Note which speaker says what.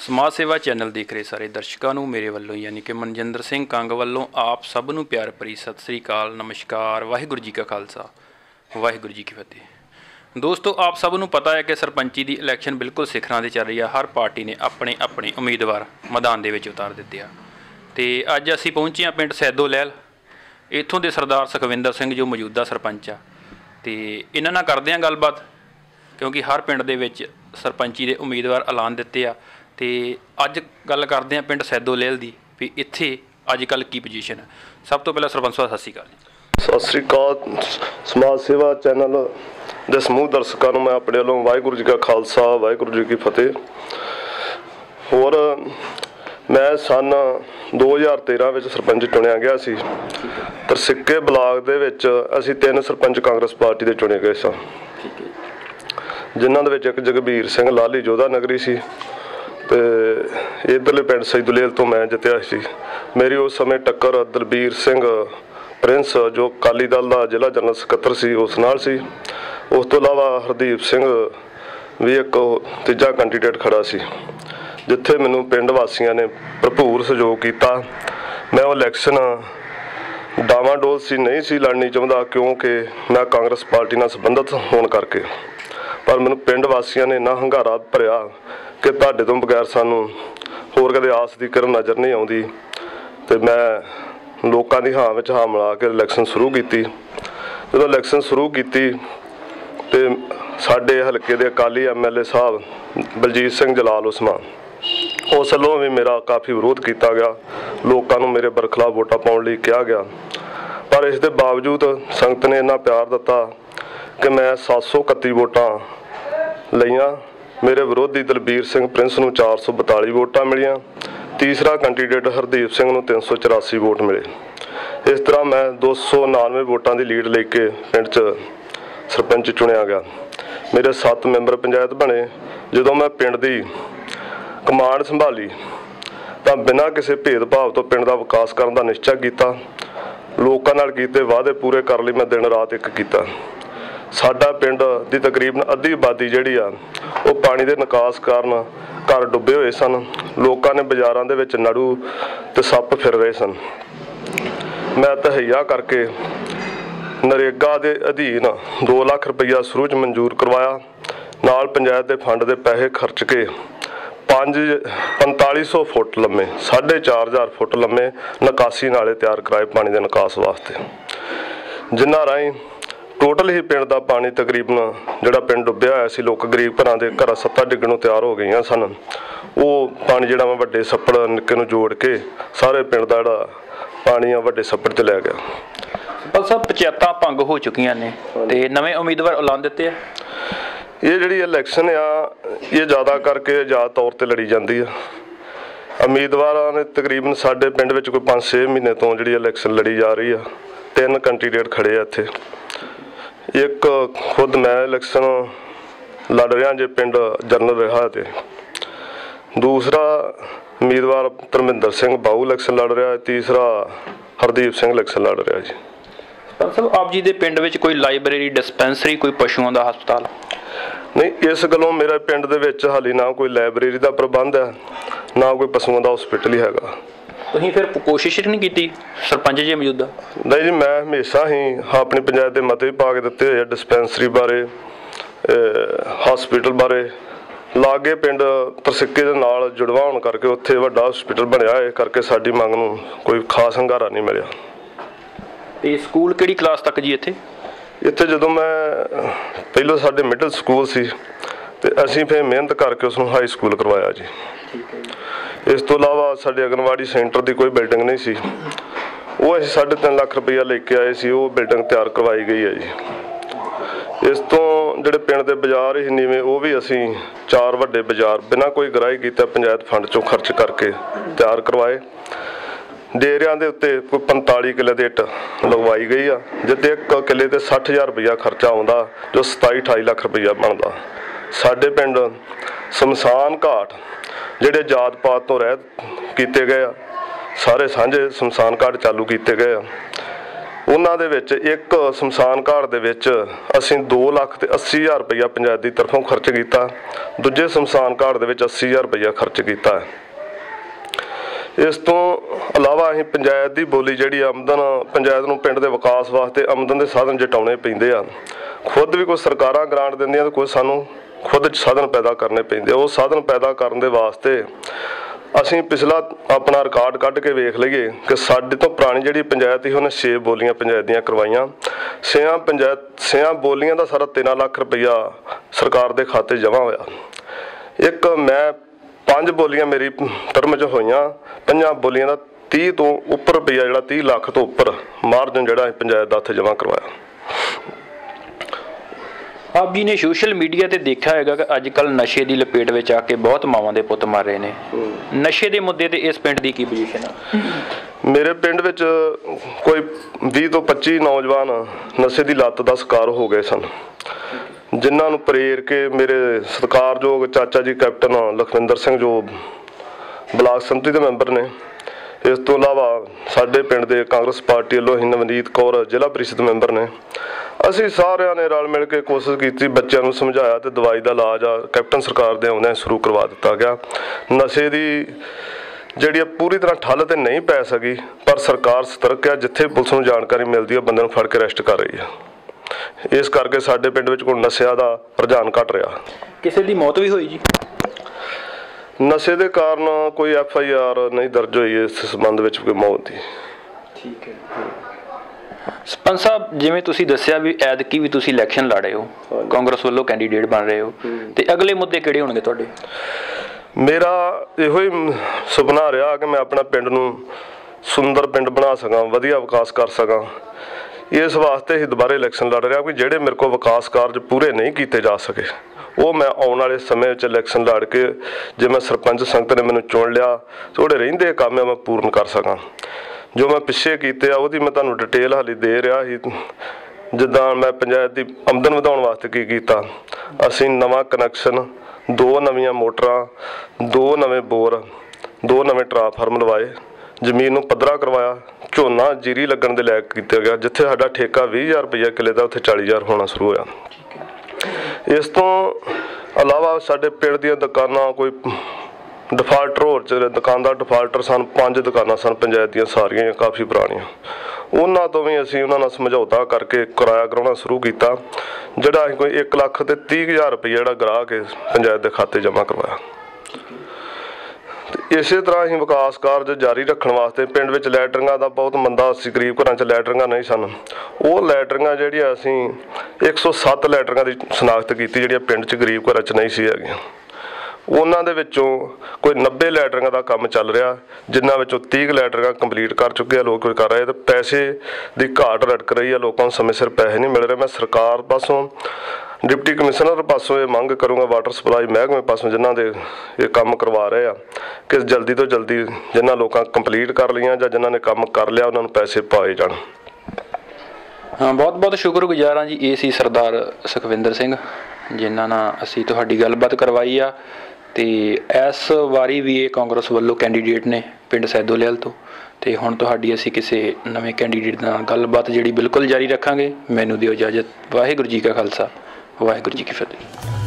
Speaker 1: समाज सेवा चैनल देख रहे सारे दर्शकों को मेरे वालों यानी कि मनजिंदर सिंह कंग वालों आप सब नूं प्यार भरी सत श्री अकाल, नमस्कार, वाहिगुरू जी का खालसा, वाहिगुरू जी की फतेह। दोस्तों, आप सब नूं पता है कि सरपंची की इलैक्शन बिल्कुल सिखरां ते चल रही है। हर पार्टी ने अपने अपने उम्मीदवार मैदान दे विच उतार दिते आ ते अज असीं पहुंचे हैं पिंड सैदो लैल। इत्थों के सरदार सुखविंदर सिंह जो मौजूदा सरपंच आ ते इन्हां नाल करदे आं गलबात, क्योंकि हर पिंड दे विच सरपंची के उम्मीदवार ऐलान दिते आ। तो अज गल करते हैं पिंड सैदो लैल की भी इत्थे अजकल की पोजीशन है। सब तो पहला सरपंच साहब सत श्री अकाल।
Speaker 2: सत श्री अकाल। समाज सेवा चैनल के समूह दर्शकों को मैं अपने वालों वाहिगुरू जी का खालसा, वाहिगुरू जी की फतेह। और मैं सन 2013 में सरपंच चुनिया गया सी। तरसिक्के ब्लाक दे विच असीं 3 सरपंच कांग्रेस पार्टी के चुने गए सन, जिन्हां दे विच एक जगबीर सिंह लाली जोधा नगरी सी ते इधरले पिंड सैदो लैल तो मैं जितया सी। मेरी उस समय टक्कर दलबीर सिंह प्रिंस जो अकाली दल का जिला जनरल सकत्तर सी उस नाल सी। उस तो इलावा हरदीप सिंह भी एक तीजा कैंडीडेट खड़ा सी, जिथे मैनू पिंड वासियों ने भरपूर सहयोग किया। मैं वो इलैक्शन डावाडोल सी नहीं सी लड़नी चाहता, क्योंकि मैं कांग्रेस पार्टी नाल संबंधित होने करके, पर मैनू पिंड वासियों ने इन्ना हंगारा भरिया कि तुहाडे तो बगैर सानू होर कदे आस की किरण नज़र नहीं आउंदी। ते मैं लोकां दी हां विच हां मिला के इलैक्शन शुरू की। जो इलैक्शन शुरू की तो साडे हलके दे अकाली MLA साहब बलजीत सिंह जलाल उस्मान उस वल्लों भी मेरा काफ़ी विरोध किया गया। लोगों को मेरे बरखिलाफ वोटां पाउण लई कहा गया, पर इस दे बावजूद संगत ने इन्ना प्यार दिता कि मैं 731 वोटां लईआं। मेरे विरोधी दलबीर सिंह प्रिंस नूं 442 वोटां मिलियां। तीसरा कैंडीडेट हरदीप सिंह नूं 384 वोट मिले। इस तरह मैं 299 वोटां की लीड लेके पिंड च सरपंच चुनिया गया। मेरे 7 मैंबर पंचायत बने। जदों मैं पिंड की कमांड संभाली तो बिना किसी भेदभाव तो पिंड का विकास करने का निश्चय किया। लोकां नाल कीते वादे पूरे कर लई मैं दिन रात एक किया। साडा पिंड की तकरीबन अद्धी आबादी जिहड़ी आ वो पानी के निकास कारण घर डुबे हुए सन। लोगों ने बाजारों के विच नड़ू ते सप फिर रहे सन। मैं तहैया करके नरेगा के अधीन 2 लाख रुपया शुरू च मंजूर करवाया। नाल पंचायत के फंड के पैसे खर्च के 4500 फुट लम्मे 4500 फुट लम्मे निकासी नाले तैयार कराए पानी के निकास वास्ते, जिन्हां राहीं टोटल ही पिंड का पानी तकरीबन जोड़ा पिंड डुबया होया सी, लोग गरीब घरों के घर सत्तां डिग्गणों तैयार हो गई सन। वो पानी जोड़ा मैं वड्डे सप्पड़ निक्के नूं जोड़ के सारे पिंड का जोड़ा पानी आ वड्डे सप्पड़ च लै गया।
Speaker 1: बस सब पंचायतां भंग हो चुकियां ने ते नवे उम्मीदवार ऐलान दिते आ।
Speaker 2: ये जिहड़ी इलैक्शन आ ये ज़्यादा करके आज़ाद तौर पर लड़ी जाती है। उम्मीदवारों ने तकरीबन साडे पिंड विच कोई 5-6 महीने तो जिहड़ी इलैक्शन लड़ी जा रही है। 3 कैंडीडेट खड़े आ इत्थे। एक खुद मैं इलैक्शन लड़ रहा जे पिंड जनरल रहा, तो दूसरा उम्मीदवार धर्मिंदर सिंह बाऊ इलैक्शन लड़ रहा है, तीसरा हरदीप सिंह इलैक्शन लड़ रहा जी।
Speaker 1: सब आप जी दे पिंड विच कोई लाइब्रेरी, डिस्पैंसरी, कोई पशुओं का हस्पताल
Speaker 2: नहीं? इस गलों मेरे पिंड दे विच हाली ना कोई लाइब्रेरी का प्रबंध है, ना कोई पशुओं का हॉस्पिटल ही हैगा।
Speaker 1: तुसीं फिर कोशिश नहीं की सरपंच जी मौजूदा?
Speaker 2: नहीं जी, मैं हमेशा ही अपनी पंचायत के मते पा के दिते हुए डिस्पैंसरी बारे, हॉस्पिटल बारे। लागे पिंड तरसिक्के दे नाल जुड़वा होने करके उत्थे वड्डा हॉस्पिटल बनया है करके साडी मंग नूं कोई खास हंगारा नहीं मिलिया।
Speaker 1: ते स्कूल किहड़ी क्लास तक जी इत्थे?
Speaker 2: इत्थे जदों मैं पहलों साडे मिडल स्कूल सी ते असीं फिर मेहनत करके उसनूं हाई स्कूल करवाया जी। इस तो इलावा साडे आंगनवाड़ी सेंटर की कोई बिल्डिंग नहीं सी, वो असीं 3.5 लाख रुपया लेके आए सी, वो बिल्डिंग तैयार करवाई गई है जी। इस तो जिहड़े पिंड दे बाजार ही नीवें वो भी असीं 4 वड्डे बाजार बिना कोई गराही कीते पंचायत फंड चों खर्च करके तैयार करवाए। डेरियां दे उत्ते कोई 45 किले ਦੀ ਇੱਟ लगवाई गई आ, जिते 1 किले ते 60,000 रुपया खर्चा आउंदा, जो 27-28 लाख रुपया बनदा। साडे पिंड शमशान घाट जिहड़े जात पात तो रहत कीते गए आ, सारे सांझे शमशान घाट चालू कीते गए आ। ਉਹਨਾਂ ਦੇ ਵਿੱਚ ਇੱਕ ਸ਼ਮਸ਼ਾਨ ਘਾਟ ਦੇ ਵਿੱਚ ਅਸੀਂ 2,80,000 ਰੁਪਈਆ ਪੰਚਾਇਤ ਦੀ ਤਰਫੋਂ ਖਰਚ ਕੀਤਾ, ਦੂਜੇ ਸ਼ਮਸ਼ਾਨ ਘਾਟ ਦੇ ਵਿੱਚ 80,000 ਰੁਪਈਆ ਖਰਚ ਕੀਤਾ ਹੈ। ਇਸ ਤੋਂ ਇਲਾਵਾ ਅਸੀਂ ਪੰਚਾਇਤ ਦੀ ਬੋਲੀ ਜਿਹੜੀ ਆਮਦਨ, ਪੰਚਾਇਤ ਨੂੰ ਪਿੰਡ ਦੇ ਵਿਕਾਸ ਵਾਸਤੇ ਆਮਦਨ ਦੇ ਸਾਧਨ ਜਟਾਉਣੇ ਪੈਂਦੇ ਆ। ਖੁਦ ਵੀ ਕੋਈ ਸਰਕਾਰਾਂ ਗ੍ਰਾਂਟ ਦਿੰਦੀਆਂ ਤੇ ਕੋਈ ਸਾਨੂੰ ਖੁਦ ਸਾਧਨ ਪੈਦਾ ਕਰਨੇ ਪੈਂਦੇ। ਉਹ ਸਾਧਨ ਪੈਦਾ ਕਰਨ ਦੇ ਵਾਸਤੇ ਅਸੀਂ ਪਿਛਲਾ ਆਪਣਾ ਰਿਕਾਰਡ ਕੱਢ ਕੇ ਵੇਖ ਲਈਏ ਕਿ ਸਾਡੇ ਤੋਂ ਪੁਰਾਣੀ ਜਿਹੜੀ ਪੰਚਾਇਤ ਸੀ ਉਹਨੇ 6 ਬੋਲੀਆਂ ਪੰਚਾਇਤ ਦੀਆਂ ਕਰਵਾਈਆਂ। 6 ਬੋਲੀਆਂ ਦਾ ਸਾਰਾ 13 ਲੱਖ ਰੁਪਈਆ ਸਰਕਾਰ ਦੇ ਖਾਤੇ ਜਮ੍ਹਾਂ ਹੋਇਆ। ਇੱਕ ਮੈਂ 5 ਬੋਲੀਆਂ ਮੇਰੀ ਟਰਮ 'ਚ ਹੋਈਆਂ, 5 ਬੋਲੀਆਂ ਦਾ 30 ਤੋਂ ਉੱਪਰ ਰੁਪਈਆ ਜਿਹੜਾ 30 ਲੱਖ ਤੋਂ ਉੱਪਰ ਮਾਰਜਨ ਜਿਹੜਾ ਪੰਚਾਇਤ ਦਾ ਉੱਥੇ ਜਮ੍ਹਾਂ ਕਰਵਾਇਆ।
Speaker 1: ਆਪ ਜੀ ਨੇ ਸੋਸ਼ਲ ਮੀਡੀਆ ਤੇ ਦੇਖਿਆ ਹੋਏਗਾ ਕਿ ਅੱਜ ਕੱਲ੍ਹ ਨਸ਼ੇ ਦੀ ਲਪੇਟ ਵਿੱਚ ਆ ਕੇ ਬਹੁਤ ਮਾਵਾਂ ਦੇ ਪੁੱਤ ਮਰ ਰਹੇ ਨੇ। ਨਸ਼ੇ ਦੇ ਮੁੱਦੇ ਤੇ ਇਸ ਪਿੰਡ ਦੀ ਕੀ ਪੋਜੀਸ਼ਨ ਆ?
Speaker 2: ਮੇਰੇ ਪਿੰਡ ਵਿੱਚ ਕੋਈ 20 ਤੋਂ 25 ਨੌਜਵਾਨ ਨਸ਼ੇ ਦੀ ਲੱਤ ਦਾ ਸ਼ਿਕਾਰ ਹੋ ਗਏ ਸਨ, ਜਿਨ੍ਹਾਂ ਨੂੰ ਪ੍ਰੇਰ ਕੇ ਮੇਰੇ ਸਤਿਕਾਰਯੋਗ ਚਾਚਾ ਜੀ ਕੈਪਟਨ ਲਖਵਿੰਦਰ ਸਿੰਘ ਜੋ ਬਲਾਕ ਸੰਮਤੀ ਦੇ ਮੈਂਬਰ ਨੇ, ਇਸ ਤੋਂ ਇਲਾਵਾ ਸਾਡੇ ਪਿੰਡ ਦੇ ਕਾਂਗਰਸ ਪਾਰਟੀ ਵੱਲੋਂ ਹੀ ਨਵਨੀਤ ਕੌਰ ਜ਼ਿਲ੍ਹਾ ਪ੍ਰੀਸ਼ਦ ਮੈਂਬਰ ਨੇ, ਅਸੀਂ ਸਾਰਿਆਂ ਨੇ ਰਲ ਮਿਲ ਕੇ ਕੋਸ਼ਿਸ਼ ਕੀਤੀ, ਬੱਚਿਆਂ ਨੂੰ ਸਮਝਾਇਆ ਤੇ ਦਵਾਈ ਦਾ ਇਲਾਜ ਆ ਕੈਪਟਨ ਸਰਕਾਰ ਦੇ ਆਉਂਦਿਆਂ ਸ਼ੁਰੂ ਕਰਵਾ ਦਿੱਤਾ ਗਿਆ। ਨਸ਼ੇ ਦੀ ਜਿਹੜੀ ਪੂਰੀ ਤਰ੍ਹਾਂ ਠੱਲ ਤੇ ਨਹੀਂ ਪੈ ਸਕੀ, ਪਰ ਸਰਕਾਰ ਸਤਰਕ ਹੈ, ਜਿੱਥੇ ਪੁਲਿਸ ਨੂੰ ਜਾਣਕਾਰੀ ਮਿਲਦੀ ਹੈ ਬੰਦੇ ਨੂੰ ਫੜ ਕੇ ਅਰੈਸਟ ਕਰ ਰਹੀ ਹੈ। ਇਸ ਕਰਕੇ ਸਾਡੇ ਪਿੰਡ ਵਿੱਚ ਕੋਈ ਨਸ਼ਿਆਂ ਦਾ ਰੁਝਾਨ ਘਟ ਰਿਹਾ।
Speaker 1: ਕਿਸੇ ਦੀ ਮੌਤ ਵੀ ਹੋਈ ਜੀ?
Speaker 2: ਨਸ਼ੇ ਦੇ ਕਾਰਨ ਕੋਈ FIR ਨਹੀਂ ਦਰਜ ਹੋਈ ਇਸ ਸੰਬੰਧ ਵਿੱਚ ਕੋਈ ਮੌਤ ਦੀ।
Speaker 1: ਠੀਕ ਹੈ। ਸਰਪੰਚ ਸਾਹਿਬ, ਜਿਵੇਂ ਤੁਸੀਂ ਦੱਸਿਆ ਵੀ ਐਤਕੀ ਵੀ ਤੁਸੀਂ ਇਲੈਕਸ਼ਨ ਲੜ ਰਹੇ ਹੋ, ਕਾਂਗਰਸ ਵੱਲੋਂ ਕੈਂਡੀਡੇਟ ਬਣ ਰਹੇ ਹੋ, ਤੇ ਅਗਲੇ ਮੁੱਦੇ ਕਿਹੜੇ ਹੋਣਗੇ ਤੁਹਾਡੇ?
Speaker 2: ਮੇਰਾ ਇਹੋ ਹੀ ਸੁਪਨਾ ਰਿਹਾ ਕਿ ਮੈਂ ਆਪਣਾ ਪਿੰਡ ਨੂੰ ਸੁੰਦਰ ਪਿੰਡ ਬਣਾ ਸਕਾਂ, ਵਧੀਆ ਵਿਕਾਸ ਕਰ ਸਕਾਂ। ਇਸ ਵਾਸਤੇ ਹੀ ਦੁਬਾਰਾ ਇਲੈਕਸ਼ਨ ਲੜ ਰਿਹਾ ਕਿ ਜਿਹੜੇ ਮੇਰੇ ਕੋਲ ਵਿਕਾਸ ਕਾਰਜ ਪੂਰੇ ਨਹੀਂ ਕੀਤੇ ਜਾ ਸਕੇ, ਉਹ ਮੈਂ ਆਉਣ ਵਾਲੇ ਸਮੇਂ ਵਿੱਚ ਇਲੈਕਸ਼ਨ ਲੜ ਕੇ, ਜੇ ਮੈਂ ਸਰਪੰਚ ਸੰਗਤ ਨੇ ਮੈਨੂੰ ਚੁਣ ਲਿਆ, ਥੋੜੇ ਰਹਿੰਦੇ ਕੰਮ ਮੈਂ ਪੂਰਨ ਕਰ ਸਕਾਂ। ਜੋ ਮੈਂ ਪਿੱਛੇ ਕੀਤੇ ਆ ਉਹਦੀ ਮੈਂ ਤੁਹਾਨੂੰ ਡਿਟੇਲ ਹਾਲੇ ਦੇ ਰਿਹਾ ਸੀ। ਜਿੱਦਾਂ ਮੈਂ ਪੰਚਾਇਤ ਦੀ ਆਮਦਨ ਵਧਾਉਣ ਵਾਸਤੇ ਕੀ ਕੀਤਾ, ਅਸੀਂ ਨਵਾਂ ਕਨੈਕਸ਼ਨ, 2 ਨਵੀਆਂ ਮੋਟਰਾਂ, 2 ਨਵੇਂ ਬੋਰ, 2 ਨਵੇਂ ਟਰਾਂਸਫਾਰਮਰ ਲਵਾਏ, ਜ਼ਮੀਨ ਨੂੰ ਪੱਧਰਾ ਕਰਵਾਇਆ, ਝੋਨਾ ਜੀਰੀ ਲੱਗਣ ਦੇ ਲਾਇਕ ਕੀਤਾ ਗਿਆ। ਜਿੱਥੇ ਸਾਡਾ ਠੇਕਾ 20,000 ਰੁਪਈਆ ਕਿੱਲੇ ਦਾ, ਉੱਥੇ 40,000 ਹੋਣਾ ਸ਼ੁਰੂ ਹੋਇਆ। ਇਸ ਤੋਂ ਇਲਾਵਾ ਸਾਡੇ ਪਿੰਡ ਦੀਆਂ ਦੁਕਾਨਾਂ, ਕੋਈ ਡਿਫਾਲਟਰ ਹੋਰ ਚ ਦੁਕਾਨਦਾਰ ਡਿਫਾਲਟਰ ਸਨ, 5 ਦੁਕਾਨਾਂ ਸਨ ਪੰਚਾਇਤ ਦੀਆਂ, ਸਾਰੀਆਂ ਕਾਫੀ ਪੁਰਾਣੀਆਂ। ਉਹਨਾਂ ਤੋਂ ਵੀ ਅਸੀਂ ਉਹਨਾਂ ਨਾਲ ਸਮਝੌਤਾ ਕਰਕੇ ਕਿਰਾਇਆ ਕਰਾਉਣਾ ਸ਼ੁਰੂ ਕੀਤਾ, ਜਿਹੜਾ ਅਸੀਂ ਕੋਈ 1,30,000 ਰੁਪਈਆ ਜਿਹੜਾ ਗਰਾਹ ਕੇ ਪੰਚਾਇਤ ਦੇ ਖਾਤੇ ਜਮ੍ਹਾਂ ਕਰਵਾਇਆ। ਇਸੇ ਤਰ੍ਹਾਂ ਅਸੀਂ ਵਿਕਾਸ ਕਾਰਜ ਜਾਰੀ ਰੱਖਣ ਵਾਸਤੇ ਪਿੰਡ ਵਿੱਚ ਲੈਟਰਿੰਗਾਂ ਦਾ ਬਹੁਤ ਮੰਦਾ ਸੀ, ਗਰੀਬ ਘਰਾਂ 'ਚ ਲੈਟਰਿੰਗਾਂ ਨਹੀਂ ਸਨ। ਉਹ ਲੈਟਰਿੰਗਾਂ ਜਿਹੜੀਆਂ ਅਸੀਂ 107 ਲੈਟਰਿੰਗਾਂ ਦੀ ਸ਼ਨਾਖਤ ਕੀਤੀ, ਜਿਹੜੀਆਂ ਪਿੰਡ 'ਚ ਗਰੀਬ ਘਰਾਂ 'ਚ ਨਹੀਂ ਸੀ ਹੈਗੀਆਂ। ਉਹਨਾਂ ਦੇ ਵਿੱਚੋਂ ਕੋਈ 90 ਲੈਟਰਿੰਗਾਂ ਦਾ ਕੰਮ ਚੱਲ ਰਿਹਾ, ਜਿਨ੍ਹਾਂ ਵਿੱਚੋਂ 30 ਲੈਟਰਿੰਗਾਂ ਕੰਪਲੀਟ ਕਰ ਚੁੱਕੇ ਆ, ਲੋਕ ਕੋਈ ਕਰ ਰਹੇ, ਤੇ ਪੈਸੇ ਦੀ ਘਾਟ ਰੜਕ ਰਹੀ ਆ, ਲੋਕਾਂ ਨੂੰ ਸਮੇਂ ਸਿਰ ਪੈਸੇ ਨਹੀਂ ਮਿਲ ਰਹੇ। ਮੈਂ ਸਰਕਾਰ ਪਾਸੋਂ, ਡਿਪਟੀ ਕਮਿਸ਼ਨਰ ਪਾਸੋਂ ਇਹ ਮੰਗ ਕਰੂੰਗਾ, ਵਾਟਰ ਸਪਲਾਈ ਮਹਿਕਮੇ ਪਾਸੋਂ, ਜਿਨ੍ਹਾਂ ਦੇ ਇਹ ਕੰਮ ਕਰਵਾ ਰਹੇ ਆ, ਕਿ ਜਲਦੀ ਤੋਂ ਜਲਦੀ ਜਿਨ੍ਹਾਂ ਲੋਕਾਂ ਕੰਪਲੀਟ ਕਰ ਲਈਆਂ ਜਾਂ ਜਿਨ੍ਹਾਂ ਨੇ ਕੰਮ ਕਰ ਲਿਆ ਉਹਨਾਂ ਨੂੰ ਪੈਸੇ ਪਾਏ ਜਾਣ।
Speaker 1: ਹਾਂ, ਬਹੁਤ ਬਹੁਤ ਸ਼ੁਕਰਗੁਜ਼ਾਰ ਹਾਂ ਜੀ। ਇਹ ਸੀ ਸਰਦਾਰ ਸੁਖਵਿੰਦਰ ਸਿੰਘ, ਜਿਨ੍ਹਾਂ ਨਾਲ ਅਸੀਂ ਤੁਹਾਡੀ ਗੱਲਬਾਤ ਕਰਵਾਈ ਆ। ਤੇ ਇਸ ਵਾਰੀ ਵੀ ਇਹ ਕਾਂਗਰਸ ਵੱਲੋਂ ਕੈਂਡੀਡੇਟ ਨੇ ਪਿੰਡ ਸੈਦੋਲਿਆਲ ਤੋਂ, ਤੇ ਹੁਣ ਤੁਹਾਡੀ ਅਸੀਂ ਕਿਸੇ ਨਵੇਂ ਕੈਂਡੀਡੇਟ ਨਾਲ ਗੱਲਬਾਤ ਜਿਹੜੀ ਬਿਲਕੁਲ ਜਾਰੀ ਰੱਖਾਂਗੇ। ਮੈਨੂੰ ਦਿਓ ਇਜਾਜ਼ਤ। ਵਾਹਿਗੁਰੂ ਜੀ ਕਾ ਖਾਲਸਾ, ਵਾਹਿਗੁਰੂ ਜੀ ਕੀ ਫਤਿਹ।